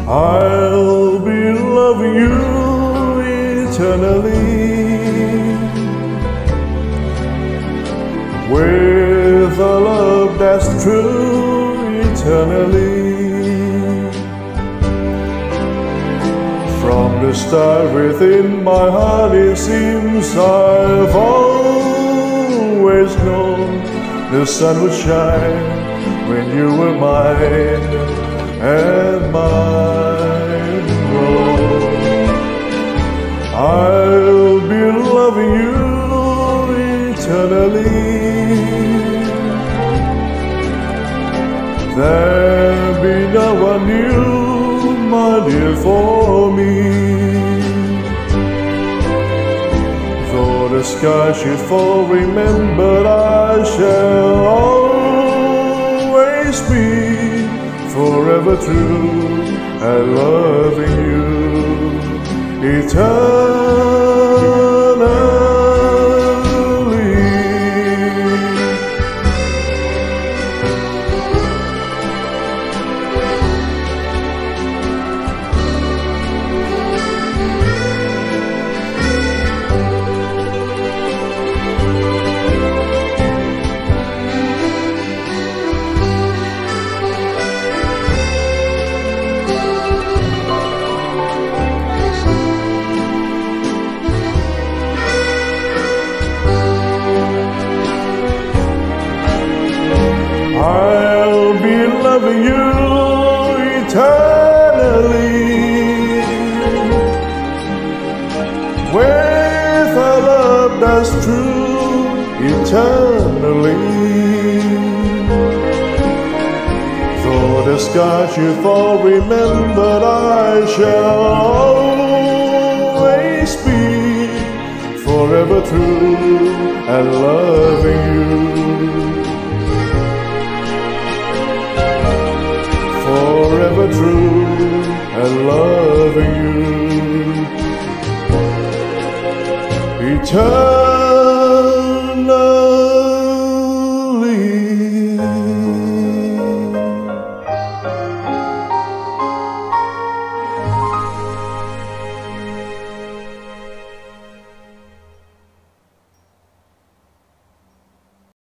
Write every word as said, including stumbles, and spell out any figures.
I'll be loving you eternally, with a love that's true eternally. From the start within my heart it seems I've always known the sun would shine when you were mine and mine alone. I'll be loving you eternally. There'll be no one new, my dear, for me. Though the sky should fall, remember I shall always be forever true and loving you eternally. I'll be loving you eternally, with a love that's true eternally. Though the sky should fall, remember I shall always be forever true and loving you. Forever true and loving you eternally.